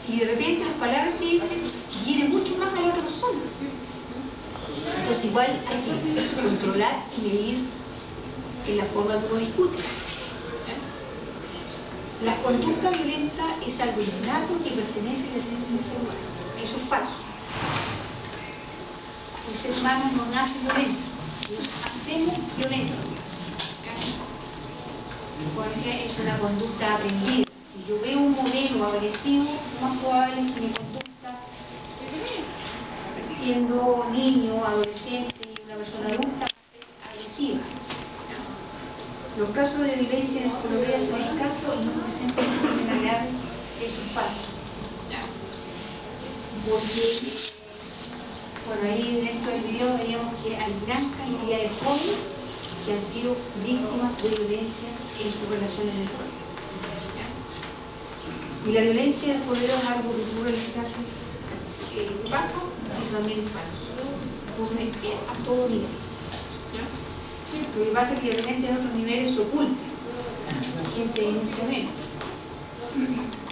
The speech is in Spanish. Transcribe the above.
Y de repente las palabras que dicen hieren mucho más a la otra persona. Entonces igual hay que controlar y medir en la forma que uno discute. La conducta violenta es algo innato que pertenece a la esencia del ser humano. Eso es falso. El ser humano no nace violento, nos hacemos violentos. Como decía, es una conducta aprendida. Si yo veo un modelo agresivo, lo más probable es que mi conducta, siendo niño, adolescente y una persona adulta, va a ser agresiva. Los casos de violencia en Colombia son escasos y no presentan criminalidad. Eso es falso. Porque, bueno, ahí dentro del video veíamos que hay gran cantidad de jóvenes que han sido víctimas de violencia en sus relaciones de poder. Y la violencia del poder es algo que ocurre en las clases bajas, eso también es falso. Ocurre a todo nivel. Lo que pasa es que de repente en otros niveles se oculta. La gente denuncia menos.